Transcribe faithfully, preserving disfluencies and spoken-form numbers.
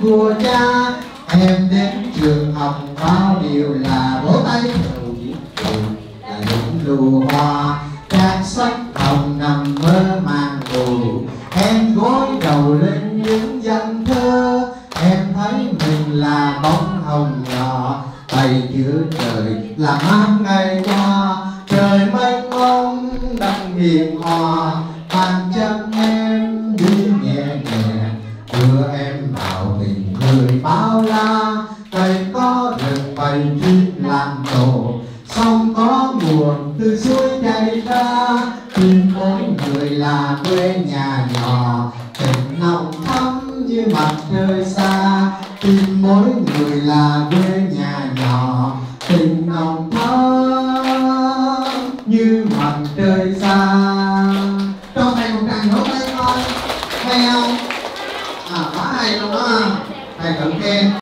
của cha. Em đến trường học bao điều là vỗ tay đầu viết từ là những lù hoa. Trang sách hồng nằm mơ màng tù, em gối đầu lên những dòng thơ. Em thấy mình là bóng hồng nhỏ, tay giữa trời là mát ngày qua. Trời mênh mông đặng hiền hòa, bàn chân em đi nhẹ nhẹ. Đưa em vào tình người bao la, cây có rừng bầy chim làm tổ, sông có nguồn từ suối chảy ra. Tìm mỗi người là quê nhà nhỏ, tình nồng thắm như mặt trời xa. Tìm mỗi người là quê nhà nhỏ, tình nồng thắm như mặt trời xa. Cho thầy một tràng vỗ tay coi, hay không? À, quá hay luôn đó, thầy cần khen.